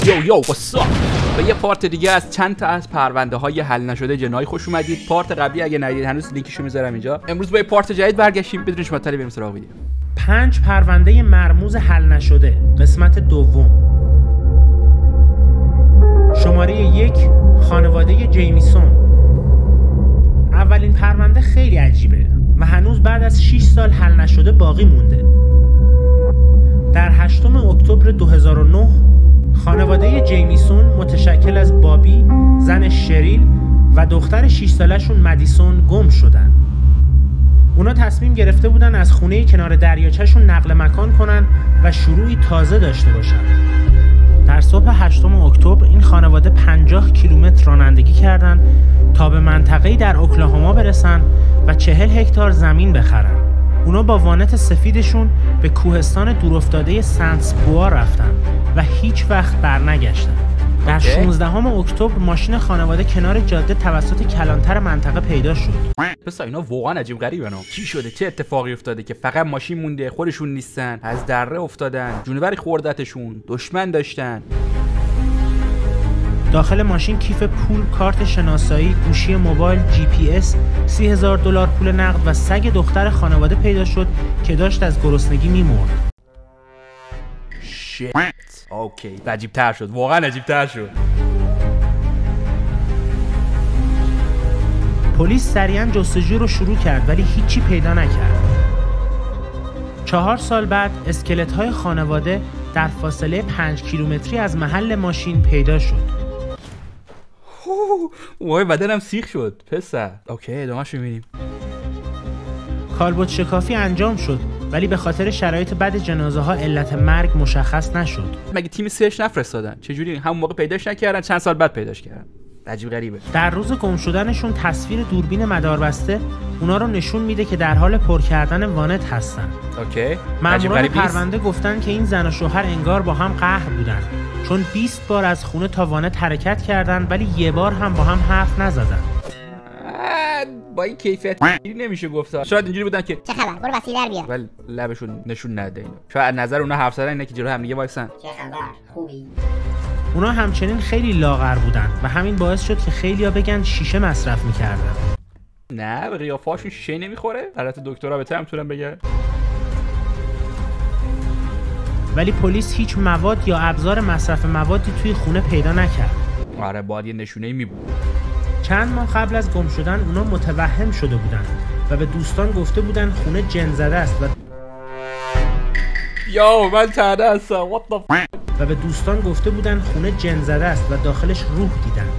یو به یه پارت دیگه از چند تا از پرونده های حل نشده جنایی خوش اومدید. پارت قبلی اگه ندیدید هنوز لینکشو میذارم اینجا. امروز با یه پارت جدید برگشتیم. بدون شما تعریف بریم سراغ ویدیو. 5 پرونده مرموز حل نشده قسمت دوم. شماره 1 خانواده جیمیسون. اولین پرونده خیلی عجیبه و هنوز بعد از 6 سال حل نشده باقی مونده. در 8 اکتبر 2009 خانواده جیمیسون متشکل از بابی، زن شریل و دختر 6 سالشون مدیسون گم شدن. اونا تصمیم گرفته بودن از خونه کنار دریاچه‌شون نقل مکان کنن و شروعی تازه داشته باشن. در صبح 8 اکتبر این خانواده 50 کیلومتر رانندگی کردن تا به منطقه‌ای در اوکلاهوما برسن و 40 هکتار زمین بخرن. اونا با وانت سفیدشون به کوهستان دورافتاده سنتسبوا رفتن و هیچ وقت برنگشتن. در 16 اکتبر ماشین خانواده کنار جاده توسط کلانتر منطقه پیدا شد. پس اینا واقعا عجیب غریبن. چی شده؟ چه اتفاقی افتاده که فقط ماشین مونده، خودشون نیستن، از دره افتادن، جونوری خوردتشون، دشمن داشتن. داخل ماشین کیف پول، کارت شناسایی، گوشی موبایل، GPS، $30,000 پول نقد و سگ دختر خانواده پیدا شد که داشت از گرسنگی میمرد. اوکی، عجیب تر شد، واقعا عجیب تر شد. پلیس سریعا جستجو رو شروع کرد ولی هیچی پیدا نکرد. 4 سال بعد اسکلت های خانواده در فاصله 5 کیلومتری از محل ماشین پیدا شد. وای بدنم سیخ شد پسر. اوکی ادامه‌ش رو می‌بینیم. کالبد شکافی انجام شد ولی به خاطر شرایط بد جنازه ها علت مرگ مشخص نشد. مگه تیم سرچ نفرستادن؟ چجوری همون موقع پیداش نکردن، چند سال بعد پیداش کردن؟ عجیب غریبه. در روز گم شدنشون تصویر دوربین مداربسته اونا رو نشون میده که در حال پر کردن وانت هستن. اوکی. ماموران پرونده گفتن که این زن و شوهر انگار با هم قهر بودن چون 20 بار از خونه تا وانت حرکت کردن ولی یه بار هم با هم حرف نزدن. با این کیفیت نمیشه گفت. شاید اینجوری بودن که چه خبر؟ برو وسیله در بیار. ولی لبشون نشون نده اینو. شاید نظر اونا حرف زدن اینه که جلو هم دیگه وایسن. چه خبر؟ خوبی؟ اونا همچنین خیلی لاغر بودن و همین باعث شد که خیلیا بگن شیشه مصرف میکردن. نه به قیافه‌هاشون شیشه نمیخوره. البته دکترا بهتر میتونن بگن. ولی پلیس هیچ مواد یا ابزار مصرف موادی توی خونه پیدا نکرد. آره باید یه نشونه‌ای میبود. چند ماه قبل از گم شدن اونا متوهم شده بودن و به دوستان گفته بودن خونه جن زده است من تنه هستم. و به دوستان گفته بودن خونه جن زده است و داخلش روح دیدن.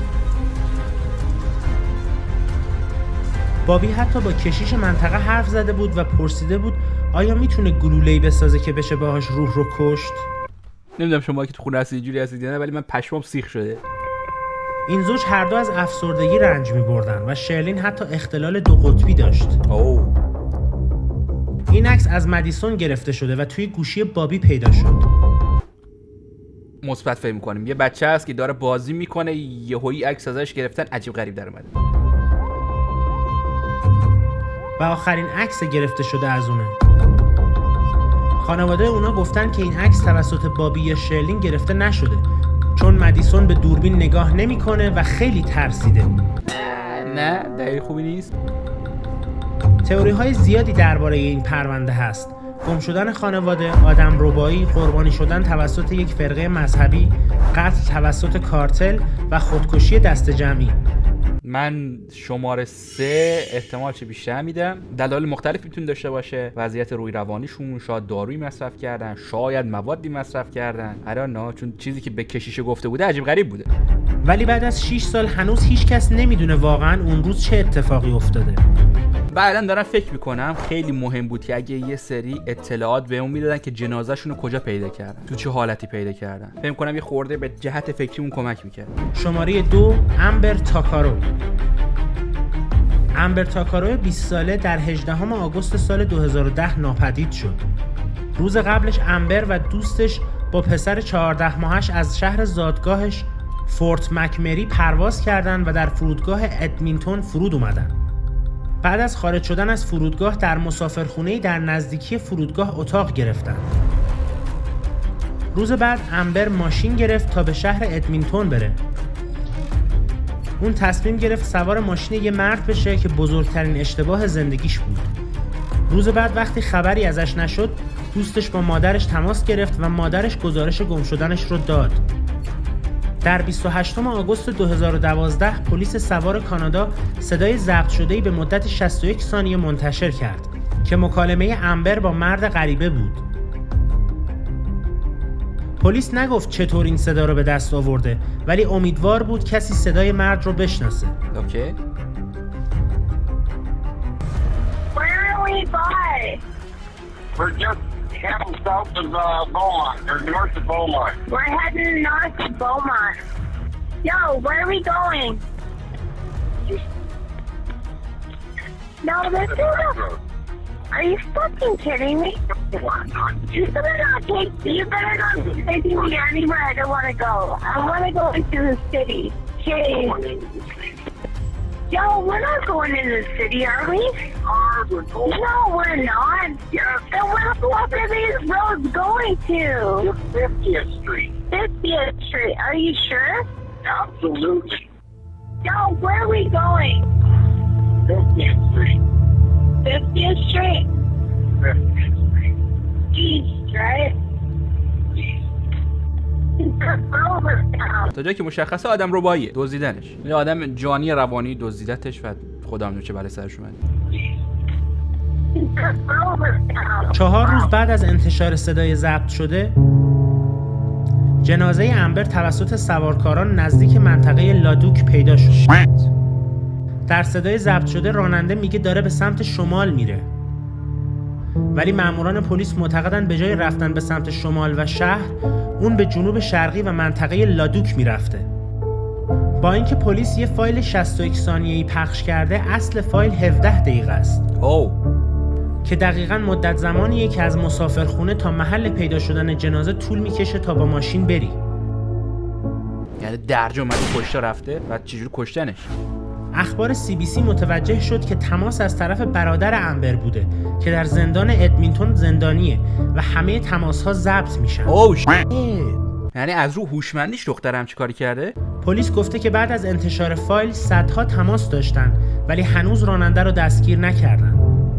بابی حتی با کشیش منطقه حرف زده بود و پرسیده بود آیا میتونه گلوله‌ای بسازه که بشه باهاش روح رو کشت؟ نمیدونم شما که تو خونه هستید اینجوری هستید یا نه ولی من پشمام سیخ شده. این زوج هر دو از افسردگی رنج می‌بردن و شرلین حتی اختلال 2 قطبی داشت. این عکس از مدیسون گرفته شده و توی گوشی بابی پیدا شد. مثبت فکر می‌کنیم یه بچه هست که داره بازی میکنه، یهویی عکس ازش گرفتن، عجیب غریب در اومده. و آخرین عکس گرفته شده از اونه. خانواده اونا گفتن که این عکس توسط بابی یا شرلین گرفته نشده چون مدیسون به دوربین نگاه نمیکنه و خیلی ترسیده. نه دلیل خوبی نیست. تئوری های زیادی درباره این پرونده هست. گم شدن خانواده، آدم ربایی، قربانی شدن توسط یک فرقه مذهبی، قتل توسط کارتل و خودکشی دست جمعی. من شماره 3 احتمال چه بیشتر میدم. دلایل مختلف میتونه داشته باشه. وضعیت روی روانیشون، شاید دارویی مصرف کردن، شاید موادی مصرف کردن. نه چون چیزی که به کشیشه گفته بوده عجیب غریب بوده. ولی بعد از 6 سال هنوز هیچ کس نمیدونه واقعا اون روز چه اتفاقی افتاده. بعدن دارم فکر میکنم خیلی مهم بود که اگه یه سری اطلاعات بهمون میدادن که جنازه‌شون رو کجا پیدا کردن، تو چه حالتی پیدا کردن. فکر کنم یه خورده به جهت فکریمون کمک میکرد. شماره 2 امبر تاکارو. امبر تاکارو 20 ساله در 18 آگوست سال 2010 ناپدید شد. روز قبلش امبر و دوستش با پسر 14 ماهش از شهر زادگاهش فورت مکمری پرواز کردند و در فرودگاه ادمینتون فرود اومدن. بعد از خارج شدن از فرودگاه در مسافرخونه‌ای در نزدیکی فرودگاه اتاق گرفتند. روز بعد امبر ماشین گرفت تا به شهر ادمینتون بره. اون تصمیم گرفت سوار ماشین یه مرد بشه که بزرگترین اشتباه زندگیش بود. روز بعد وقتی خبری ازش نشد، دوستش با مادرش تماس گرفت و مادرش گزارش گم شدنش رو داد. در 28 آگوست 2012 پلیس سوار کانادا صدای ضبط شده‌ای به مدت 61 ثانیه منتشر کرد که مکالمه امبر با مرد غریبه بود. پلیس نگفت چطور این صدا رو به دست آورده، ولی امیدوار بود کسی صدای مرد رو بشناسه. اوکی. We're just heading south of Beaumont, or north of Beaumont. We're heading north of Beaumont. Yo, where are we going? No, this is a... Are you fucking kidding me? You better not take me anywhere I don't want to go. I want to go into the city. Jeez. Yo, we're not going in the city, are we? No, we're not. Then what are these roads going to? 50th Street. 50th Street. Are you sure? Absolutely. Yo, where are we going? 50th Street. 50th Street? 50th Street. Jeez, right? تا جایی که مشخصه آدم رباییه، دزدیدنش. یه آدم جانی روانی دزدیدتش و خدا میدونه چه بلای سرش اومد. 4 روز بعد از انتشار صدای ضبط شده، جنازه امبر توسط سوارکاران نزدیک منطقه لادوک پیدا شد. در صدای ضبط شده راننده میگه داره به سمت شمال میره، ولی ماموران پلیس معتقدن به جای رفتن به سمت شمال و شهر، اون به جنوب شرقی و منطقه لادوک میرفته. با اینکه پلیس یه فایل 61 ثانیه‌ای پخش کرده، اصل فایل 17 دقیقه است. که دقیقاً مدت زمانیه که از مسافرخونه تا محل پیدا شدن جنازه طول میکشه تا با ماشین بری. یعنی درجا اومده کشته رفته و چجوری کشتنش. اخبار CBC متوجه شد که تماس از طرف برادر امبر بوده که در زندان ادمینتون زندانیه و همه تماس‌ها ضبط میشن. یعنی از رو هوشمندیش دخترم چیکاری کرده؟ پلیس گفته که بعد از انتشار فایل صدها تماس داشتن، ولی هنوز راننده رو دستگیر نکردن.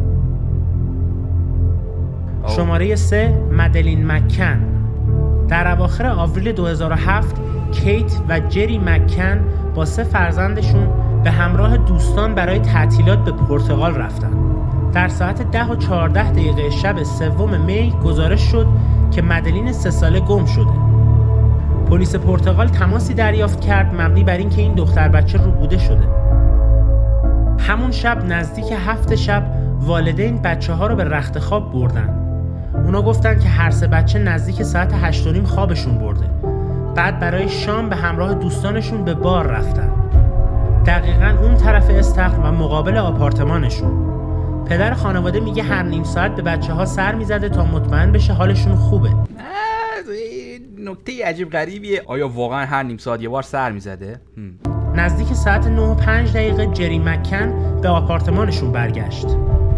شماره 3 مدلین مکن. در اواخر آوریل 2007 کیت و جری مکن با 3 فرزندشون به همراه دوستان برای تعطیلات به پرتغال رفتن. در ساعت 10 و 14 دقیقه شب 3 می گزارش شد که مدلین 3 ساله گم شده. پلیس پرتغال تماسی دریافت کرد مبنی بر اینکه این دختر بچه ربوده شده. همون شب نزدیک 7 شب والدین بچه‌ها رو به رخت خواب بردن. اونا گفتن که هر 3 بچه نزدیک ساعت 8:30 خوابشون برده. بعد برای شام به همراه دوستانشون به بار رفتن. دقیقاً اون طرف استخر و مقابل آپارتمانشون. پدر خانواده میگه هر نیم ساعت به بچه‌ها سر میزده تا مطمئن بشه حالشون خوبه. نکته عجیب غریبیه. آیا واقعا هر نیم ساعت یه بار سر میزده؟ نزدیک ساعت 9 و 5 دقیقه جری مکن به آپارتمانشون برگشت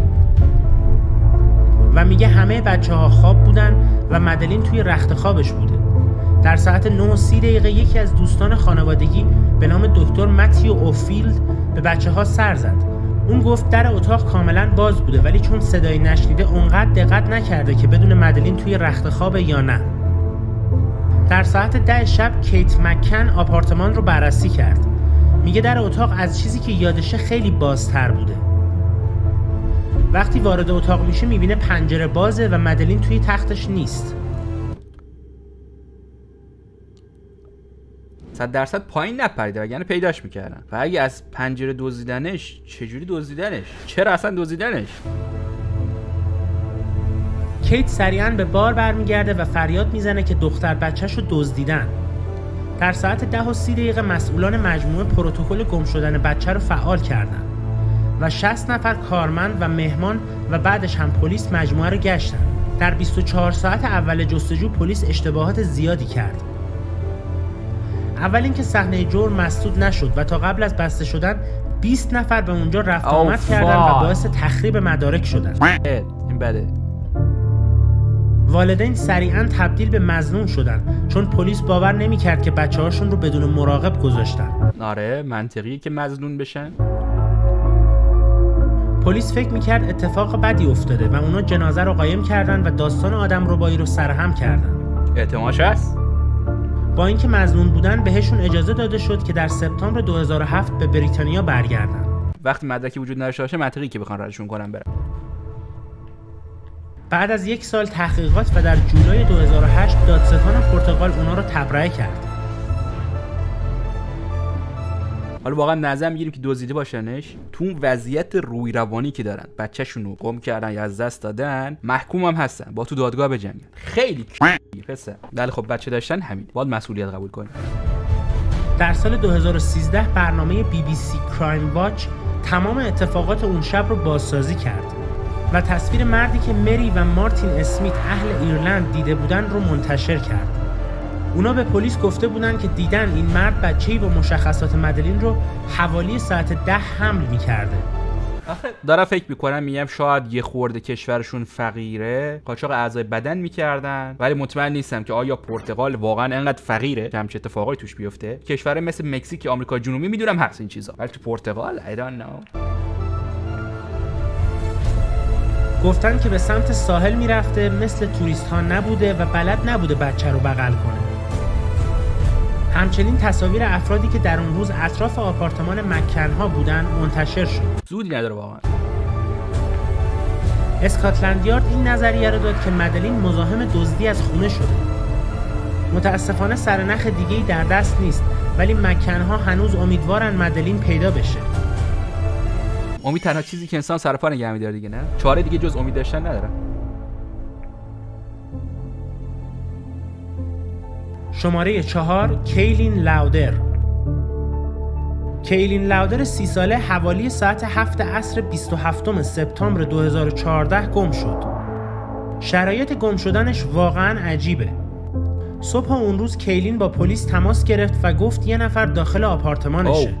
و میگه همه بچه‌ها خواب بودن و مدلین توی رخت خوابش بوده. در ساعت 9 و 30 دقیقه یکی از دوستان خانوادگی به نام دکتر متیو اوفیلد به بچه‌ها سر زد. اون گفت در اتاق کاملا باز بوده، ولی چون صدایی نشنیده اونقدر دقت نکرده که بدون مدلین توی رخت خوابه یا نه. در ساعت 10 شب کیت مکن آپارتمان رو بررسی کرد. میگه در اتاق از چیزی که یادشه خیلی بازتر بوده. وقتی وارد اتاق میشه میبینه پنجره بازه و مدلین توی تختش نیست. 100% پایین نپریده وگرنه پیداش میکردن. و اگه از پنجره دزدیدنش، چجوری دزدیدنش؟ چرا اصلا دزدیدنش؟ کیت سریعا به بار برمیگرده و فریاد میزنه که دختر بچه‌شو دزدیدن. در ساعت 10 و 30 دقیقه مسئولان مجموعه پروتکل گم شدن بچه رو فعال کردن و 60 نفر کارمند و مهمان و بعدش هم پلیس مجموعه رو گشتن. در 24 ساعت اول جستجو پلیس اشتباهات زیادی کرد. اول اینکه صحنه جرم مسدود نشد و تا قبل از بسته شدن 20 نفر به اونجا رفت آمد کردن و باعث تخریب مدارک شدن. این بده. والدین سریعاً تبدیل به مظنون شدن چون پلیس باور نمی‌کرد که بچه‌هاشون رو بدون مراقب گذاشتن. آره منطقیه که مظنون بشن. پلیس فکر می‌کرد اتفاق بدی افتاده و اونا جنازه رو قایم کردن و داستان آدمربایی رو سرهم کردن. احتمالش هست. با اینکه مظنون بودن بهشون اجازه داده شد که در سپتامبر 2007 به بریتانیا برگردن. وقتی مدرکی وجود نداشته باشه منطقی که بخوان ردشون کنن برن. بعد از 1 سال تحقیقات و در جولای 2008 دادستان پرتغال اونا رو تبرئه کرد. حالا واقعا نظر میگیریم که دزدیده باشنش، تو اون وضعیت روی روانی که دارن، بچه‌شون رو گم کردن یا از دست دادن، محکوم هم هستن با تو دادگاه بجنگن. خیلی قصه. ولی خب بچه داشتن همین، باید مسئولیت قبول کنیم. در سال 2013 برنامه BBC Crime Watch تمام اتفاقات اون شب رو بازسازی کرد و تصویر مردی که مری و مارتین اسمیت اهل ایرلند دیده بودن رو منتشر کرد. اونا به پلیس گفته بودن که دیدن این مرد بچه‌ای با مشخصات مدلین رو حوالی ساعت 10 حمل می‌کرده. آخه دارم فکر میکنم میگم شاید یه خورده کشورشون فقیره، قاچاق اعضای بدن میکردن، ولی مطمئن نیستم که آیا پرتغال واقعا انقدر فقیره که همچین اتفاقایی توش بیفته. کشور مثل مکزیک، آمریکا جنوبی میدونم هست این چیزا، ولی تو پرتغال I don't know. گفتن که به سمت ساحل میرفته، مثل توریست ها نبوده و بلد نبوده بچه رو بغل کنه. همچنین تصاویر افرادی که در اون روز اطراف آپارتمان مکنها بودن منتشر شد. زودی نداره واقعا. اسکاتلند یارد این نظریه رو داد که مدلین مزاحم دزدی از خونه شده. متاسفانه سرنخ دیگه‌ای در دست نیست، ولی مکنها هنوز امیدوارن مدلین پیدا بشه. امید تنها چیزی که انسان سر پا نگه می‌داره دیگه، نه؟ چاره دیگه جز امید داشتن نداره. شماره 4 کیلین لاودر. کیلین لاودر 30 ساله حوالی ساعت 7 عصر 27 سپتامبر 2014 گم شد. شرایط گم شدنش واقعاً عجیبه. صبح اون روز کیلین با پلیس تماس گرفت و گفت یه نفر داخل آپارتمانشه.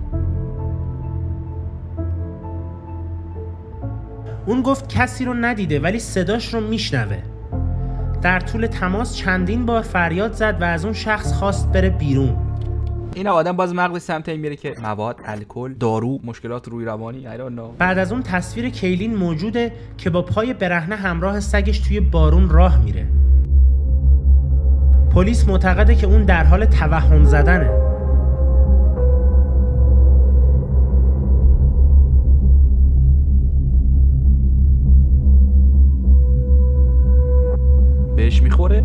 اون گفت کسی رو ندیده ولی صداش رو میشنوه. در طول تماس چندین بار فریاد زد و از اون شخص خواست بره بیرون. این آدم باز مغزش سمت این میره که مواد، الکل، دارو، مشکلات روی روانی I don't know. بعد از اون تصویر کیلین موجوده که با پای برهنه همراه سگش توی بارون راه میره. پلیس معتقده که اون در حال توهم زدنه. بهش میخوره؟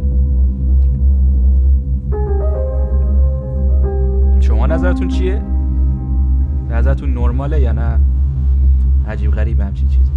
شما نظرتون چیه؟ نظرتون نرماله یا نه عجیب غریب همچین چیزی؟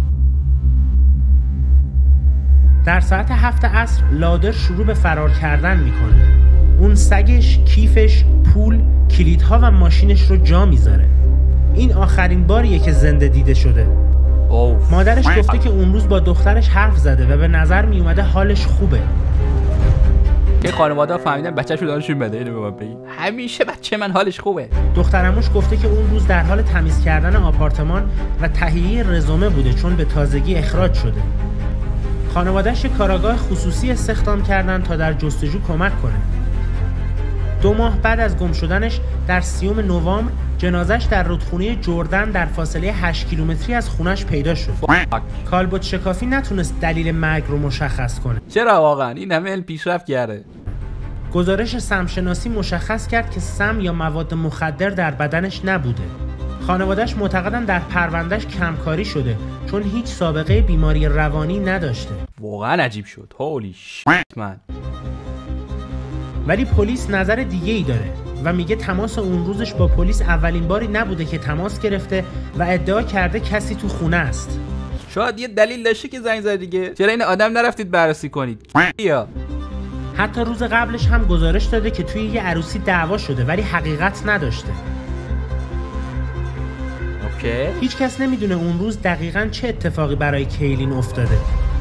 در ساعت 7 عصر لادر شروع به فرار کردن میکنه. اون سگش، کیفش، پول، کلیدها و ماشینش رو جا میذاره. این آخرین باریه که زنده دیده شده. مادرش گفته که اون روز با دخترش حرف زده و به نظر می اومده حالش خوبه. این خانواده فهمیدن بچه‌شون دانشون بده. اینو به من بگی همیشه بچه من حالش خوبه. دخترموش گفته که اون روز در حال تمیز کردن آپارتمان و تهیه رزومه بوده چون به تازگی اخراج شده. خانواده‌اش کاراگاه خصوصی استخدام کردن تا در جستجو کمک کنه. 2 ماه بعد از گم شدنش در 30 نوامبر جنازش در رودخونه جردن در فاصله 8 کیلومتری از خونش پیدا شد. کالبد شکافی نتونست دلیل مرگ رو مشخص کنه. چرا واقعا این همه علم پیشرفت کرده؟ گزارش سمشناسی مشخص کرد که سم یا مواد مخدر در بدنش نبوده. خانواده‌اش معتقدن در پروندهش کمکاری شده چون هیچ سابقه بیماری روانی نداشته. واقعا عجیب شد. هولی شیت من. ولی پلیس نظر دیگه‌ای داره و میگه تماس اون روزش با پلیس اولین باری نبوده که تماس گرفته و ادعا کرده کسی تو خونه است. شاید یه دلیل داشته که زنگ زد دیگه. چرا این آدم نرفتید بررسی کنید؟ یا حتی روز قبلش هم گزارش داده که توی یه عروسی دعوا شده ولی حقیقت نداشته. اوکی. هیچ کس نمیدونه اون روز دقیقاً چه اتفاقی برای کیلین افتاده.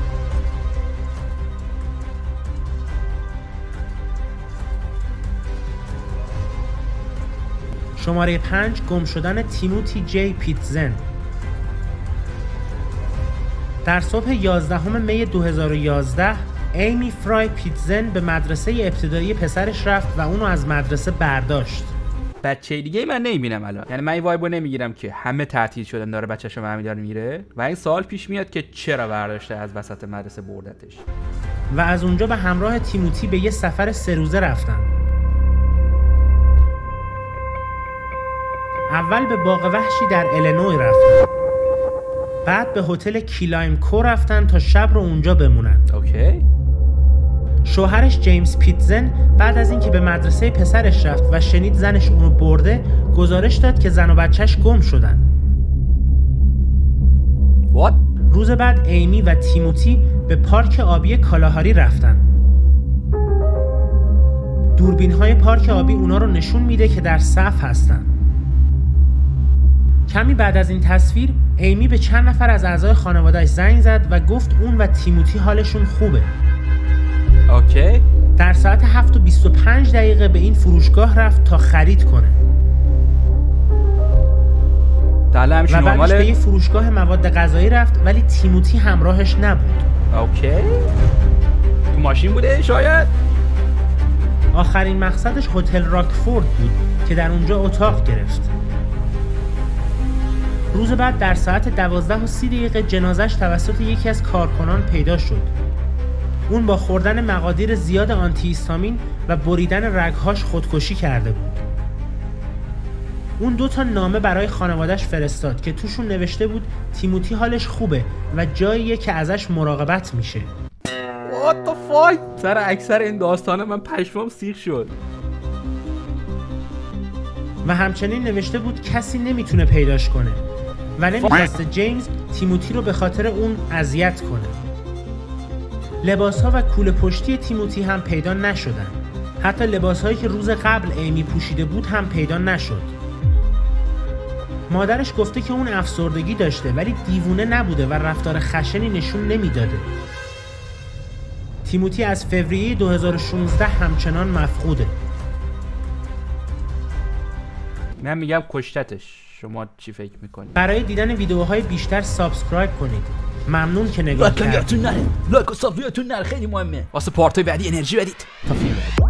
شماره 5 گم شدن تیموتی جی پیتزن. در صبح 11 می 2011 ایمی فرای پیتزن به مدرسه ابتدایی پسرش رفت و اونو از مدرسه برداشت. بچه دیگه من نمیبینم الان، یعنی من این وایبو نمیگیرم که همه تعطیل شدن داره بچه‌شو برمی‌داره میره و این سوال پیش میاد که چرا برداشته از وسط مدرسه بردتش. و از اونجا به همراه تیموتی به یه سفر 3 روزه رفتن. اول به باغ وحشی در ایلینوی رفتن. بعد به هتل کیلایم کو رفتن تا شب رو اونجا بمونن. اوکی. شوهرش جیمز پیتزن بعد از اینکه به مدرسه پسرش رفت و شنید زنش اونو برده، گزارش داد که زن و بچهش گم شدن. What؟ روز بعد ایمی و تیموتی به پارک آبی کالاهاری رفتن. دوربین‌های پارک آبی اونا رو نشون میده که در صف هستن. کمی بعد از این تصویر ایمی به چند نفر از اعضای خانواده‌اش زنگ زد و گفت اون و تیموتی حالشون خوبه. اوکی. در ساعت 7:25 به این فروشگاه رفت تا خرید کنه. و بعدش به یه فروشگاه مواد غذایی رفت ولی تیموتی همراهش نبود. اوکی. تو ماشین بوده شاید؟ آخرین مقصدش هتل راکفورد بود که در اونجا اتاق گرفت. روز بعد در ساعت 12:30 جنازش توسط یکی از کارکنان پیدا شد. اون با خوردن مقادیر زیاد آنتی هیستامین و بریدن رگهاش خودکشی کرده بود. اون 2 نامه برای خانواده‌اش فرستاد که توشون نوشته بود تیموتی حالش خوبه و جاییه که ازش مراقبت میشه. What the fuck؟ سر اکثر این داستانه من پشمام سیخ شد. و همچنین نوشته بود کسی نمیتونه پیداش کنه و نمیخواسته جیمز تیموتی رو به خاطر اون اذیت کنه. لباس‌ها و کوله پشتی تیموتی هم پیدا نشدن. حتی لباس‌هایی که روز قبل ایمی پوشیده بود هم پیدا نشد. مادرش گفته که اون افسردگی داشته ولی دیوونه نبوده و رفتار خشنی نشون نمیداده. تیموتی از فوریه 2016 همچنان مفقوده. من میگم کشتتش. شما چی فکر میکنید؟ برای دیدن ویدیوهای بیشتر سابسکرایب کنید. ممنون که نگاه کردید. لایک و سابسکرایبتون نره، خیلی مهمه. واسه پارتای بعدی انرژی بدید. تا فیلم بعدی.